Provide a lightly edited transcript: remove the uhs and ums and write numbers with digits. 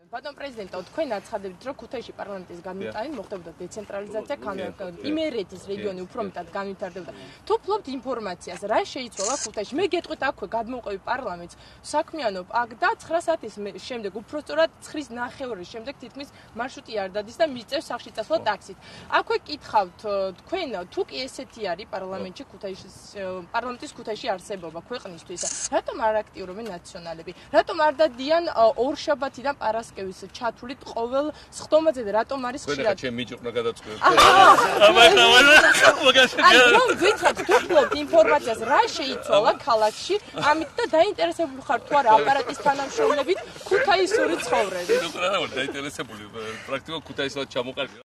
Ბატონ პრეზიდენტო, თქვენ აცხადებით, რომ ქუთაისში პარლამენტის განვითარებით მოხდებოდა დეცენტრალიზაცია, იმერეთის რეგიონი უფრო მეტად განვითარდებოდა. თუ ფლობთ ინფორმაციას, რა შეიცვალა ქუთაისში? მე გეტყვით აქვე გადმოვყევი პარლამენტს, საქმიანობ აქ და 9 საათის შემდეგ, უბრალოდ 9:30 შემდეგ თითქმის მარშრუტი არ დადის და მიწევს სახლში წასვლა ტაქსით. აქვე კითხავთ, თქვენ თუ კი ესეთი არის პარლამენტში პარლამენტის ქუთაისში არსებობა ქვეყნისთვის, რატომ არ აქტიურობენ ნაციონალები? რატომ არ დადიან ორშაბათიდან პარასკევის ჩათვლით ყოველ სხდომაზე და რატომ არის ხშირად? თქვენ ჩემი მიჭრნა გადაწყვეტეთ. აი, რომ ვიცით, თუ ფლობთ ინფორმაციას, რა შეიცვალა ქალაქში, ამით და დაინტერესებული ხართ თუ არა აპარატის თანამშრომლებით ქუთაისური ცხოვრებით? ნუ რა ვარ დაინტერესებული, პრაქტიკულად ქუთაისად ჩამოყალიბდა.